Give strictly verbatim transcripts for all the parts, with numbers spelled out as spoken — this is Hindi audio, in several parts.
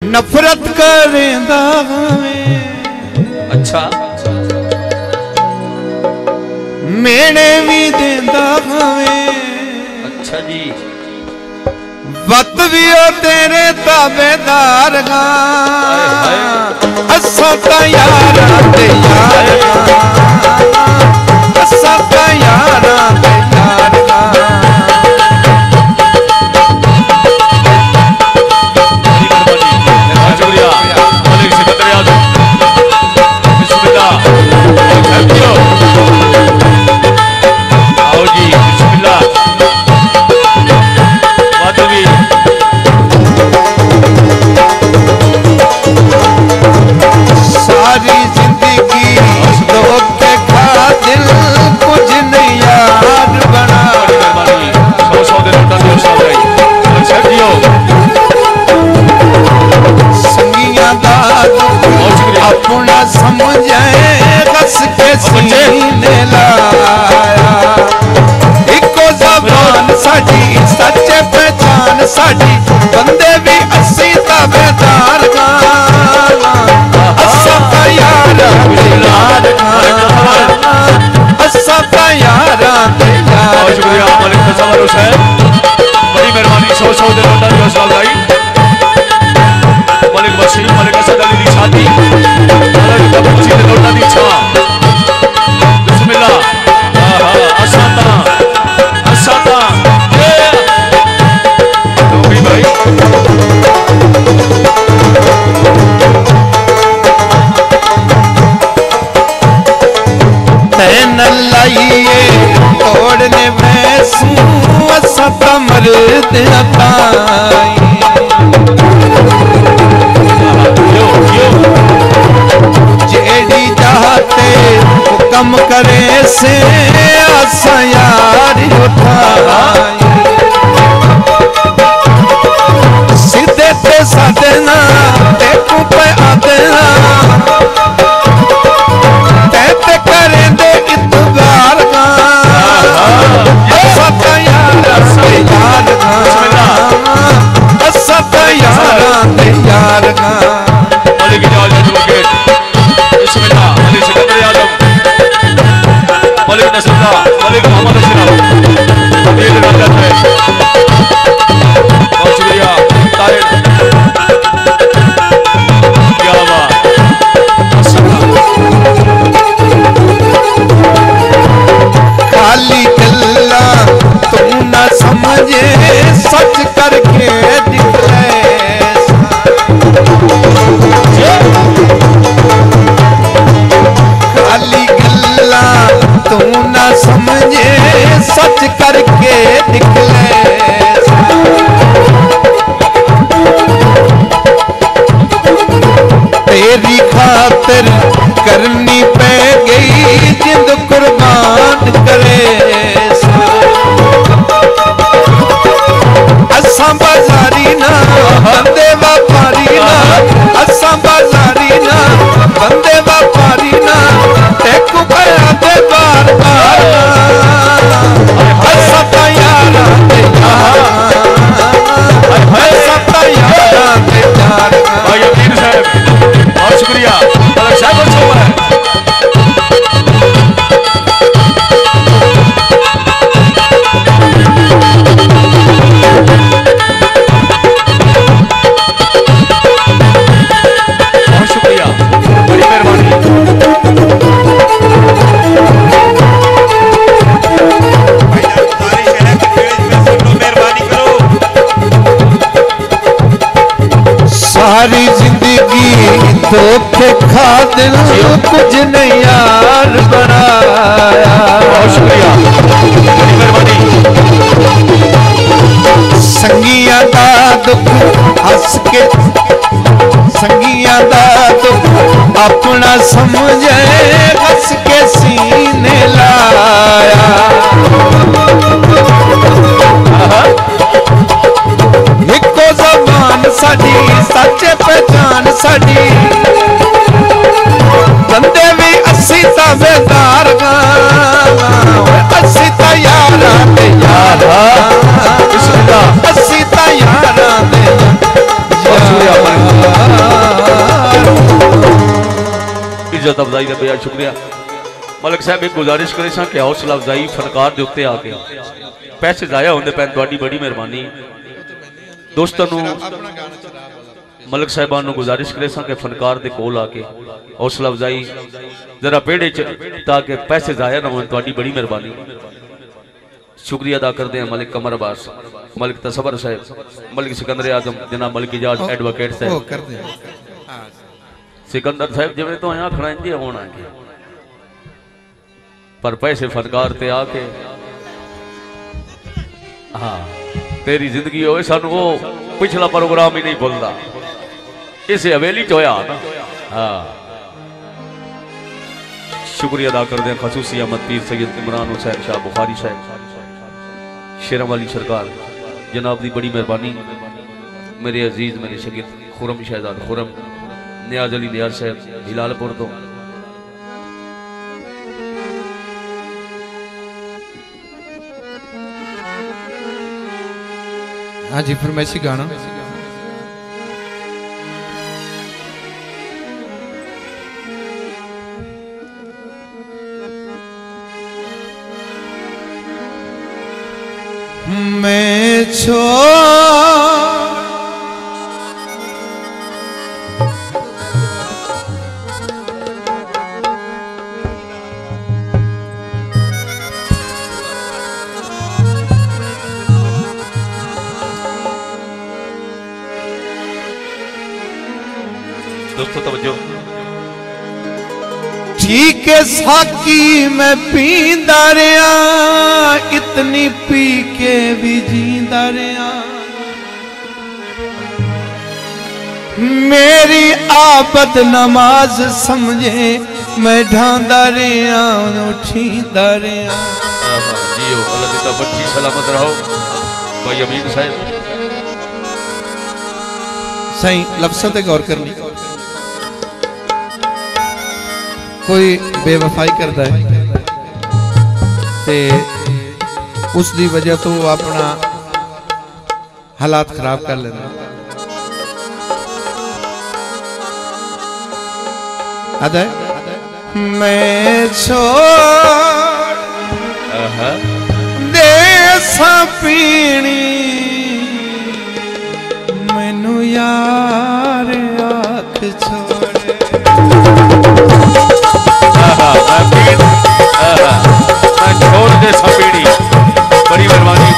नफरत करेंदा अच्छा मेने भी देंदा अच्छा जी वत भी ओ तेरे ताबेदार गा असा ता यारा ते यार असा ता यारा ते यार सारी जिंदगी धोखे खा दिल कुछ नहीं यार बना संगिया दा अपना समझे कस के सीने लाया इको ज़बान साडी सच्चे पहचान साडी बंदे भी अस्सी ताबेदार गाना असा ता यारा ते यार असा ता यारा ते यार शुक्रिया मलिक तसव्वुर हुसैन बड़ी मेहरबानी सौ सौ दे नोटा दी हौसला अफजाई मलिक वसीम मलिक असद अली दी शादी मलिक कबूसी दे नोटा दी छा बिस्मिल्लाह आहा असाता असाता ए नौकरी भाई तैन लाइए तोड़ने वैसू असा ता मर्द अताई जेड़ी चाहते हुक्म करे से असा यार उठाई सीधे ते साधे ना देखू पे आते ना ते करेंदे इतबार का असा ता यारा ते यार का असा ता यारा ते यार का मलिक इजाज़त एडवोकेट बिस्मिल्लाह मलिक सिकंदर आजम मलिक नसरुल्लाह मलिक मोहम्मद अशरफ ये इजाज़त है बहुत शुक्रिया तारिक क्या बात खाली गल्ला तू न समझे सच करके दिखले खाली गल्ला तू न समझे सच करके निकले तेरी खातिर करनी पै गई जिंद कुर्बान करे असा बाजारी ना बंदे व्यापारी ना असा बाजारी ना बंदे व्यापारी ना टेकू पया दे बार बार असा ता यारा ते यार असा ता यारा ते यार भाई अमीर साहब बहुत शुक्रिया मलिक साहब बहुत शुक्रिया बहुत शुक्रिया बड़ी मेहरबानी सारी जिंदगी धोखे खा दिल कुछ नहीं यार बनाया बहुत शुक्रिया बड़ी मेहरबानी संगिया दा दुख हंस के संगिया दा दुख अपना समझे हंस के सीने लाया इको ज़बान साडी सच्चे पहचान साडी बंदे भी अस्सी ताबेदार गा अस्सी ता यारा ते यारा अस्सी ता यारा ते यारा हौसला अफजाई का बेहद शुक्रिया। मलिक साहब एक गुजारिश करे सा कि हौसला अफजाई फनकार के उत्ते आके पैसे जाया होंगे पैन थोड़ी बड़ी मेहरबानी दोस्तों मलिक साहबान को गुजारिश करे सा कि फनकार के कोल आके हौसला अफजाई जरा पेड़े च ताकि पैसे जाया ना हो थोड़ी बड़ी मेहरबानी। शुक्रिया अदा करते हैं मलिक कमर अब्बास, मलिक तसवर साहब, मलिक सिकंदर आजम, जनाब मलिक इजाज एडवोकेट साहब, सिकंदर साहब जिवें तो आया खड़ा इंजे होना है पर पैसे फनकार ते आके हाँ तेरी जिंदगी हो सानू वो पिछला प्रोग्राम ही नहीं भूलता इस हवेली च होया ना। हाँ शुक्रिया अदा करते हैं खसूसी अहमद पीर सैयद इमरान हुसैन शाह बुखारी साहब, शेरा वाली सरकार, जनाब की बड़ी मेहरबानी। मेरे अजीज मेरे शकील खुरम शहजाद खुरम नियाज अली नियाज साहब हिलालपुर तो हाँ जी फरमाइशी गाना मैं छो दोस्तों तवज्जो ठीक है साकी मैं पींदा रहा इतनी पी के भी जींदा रहा मेरी आबद नमाज समझे मैं ढांदा रहा उठींदा रहा। जियो अल्लाह दी बच्ची सलामत रहो भाई अमीन साहब। सही लफ्ज़ों पे गौर करनी कोई बेवफाई करता है ते उसकी वजह तो अपना हालात खराब कर लेना। आदा मैं छोड़ दे सा पीनी मैनू यार आँख छोड़े मैं छोड़ दे सपीड़ी बड़ी मेहरबानी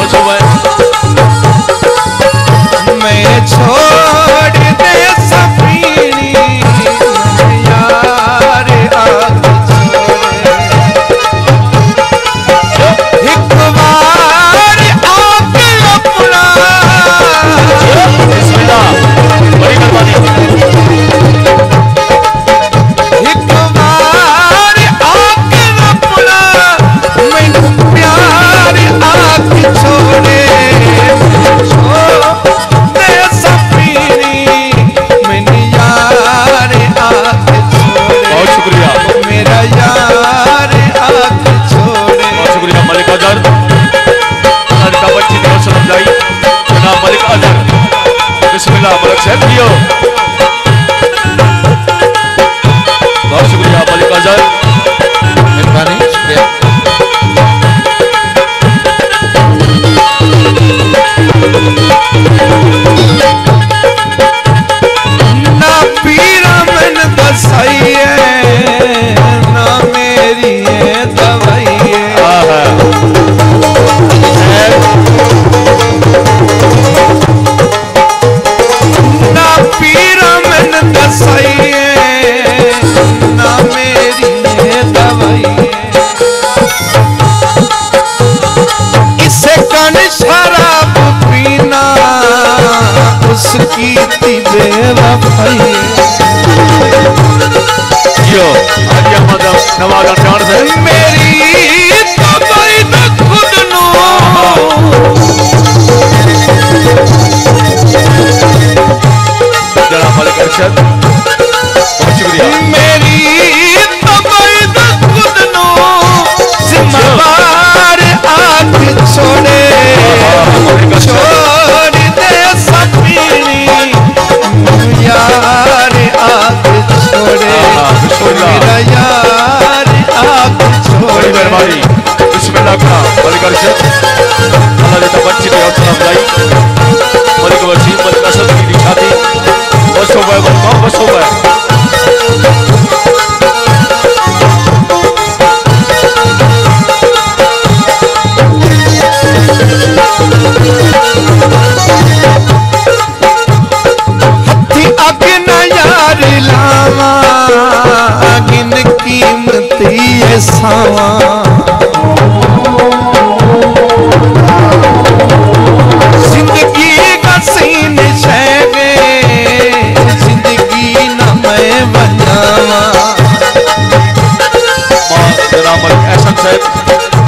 मैं छोड़ दे सपीड़ी यार आँख छोड़े एक बार आँख अपना बड़ी मेहरबानी बहुत शुक्रिया मलिक अजहर मेहरबानी शुक्रिया। ना पीरा मन दसाई है ना मेरी है दवाई है ना पीरा मन दसाई ना मेरी है दवाई इसे कन शराब पीना उसकी बेवफाई जो आज मतलब नवाजा चार से मेरी तबाही न खुद नो जनाब मलिक अरशद बहुत शुक्रिया मेरी तबाही न खुद नो जिम्मेदार आँख छोड़े छोड़ दे सपनी यार आँख छोड़े साहब